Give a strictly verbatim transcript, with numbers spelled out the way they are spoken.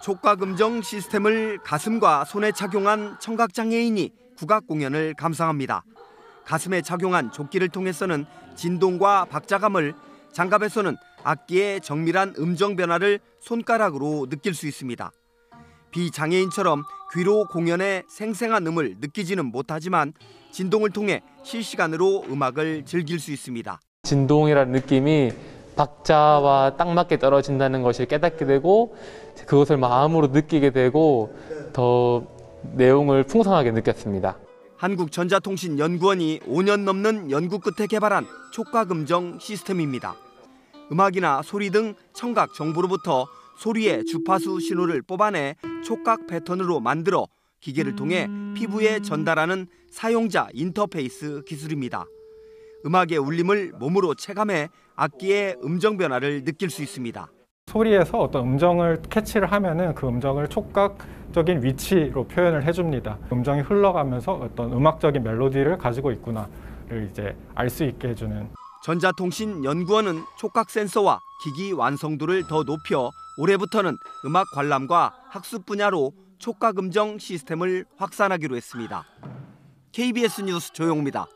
촉각음정 시스템을 가슴과 손에 착용한 청각장애인이 국악 공연을 감상합니다. 가슴에 착용한 조끼를 통해서는 진동과 박자감을, 장갑에서는 악기의 정밀한 음정 변화를 손가락으로 느낄 수 있습니다. 비장애인처럼 귀로 공연의 생생한 음을 느끼지는 못하지만 진동을 통해 실시간으로 음악을 즐길 수 있습니다. 진동이라는 느낌이 박자와 딱 맞게 떨어진다는 것을 깨닫게 되고 그것을 마음으로 느끼게 되고 더 내용을 풍성하게 느꼈습니다. 한국전자통신연구원이 오 년 넘는 연구 끝에 개발한 촉각음정 시스템입니다. 음악이나 소리 등 청각 정보로부터 소리의 주파수 신호를 뽑아내 촉각 패턴으로 만들어 기계를 통해 피부에 전달하는 사용자 인터페이스 기술입니다. 음악의 울림을 몸으로 체감해 악기의 음정 변화를 느낄 수 있습니다. 소리에서 어떤 음정을 캐치를 하면은 그 음정을 촉각적인 위치로 표현을 해줍니다. 음정이 흘러가면서 어떤 음악적인 멜로디를 가지고 있구나를 이제 알 수 있게 해주는. 전자통신연구원은 촉각 센서와 기기 완성도를 더 높여 올해부터는 음악 관람과 학습 분야로 촉각 음정 시스템을 확산하기로 했습니다. 케이비에스 뉴스 조용호입니다.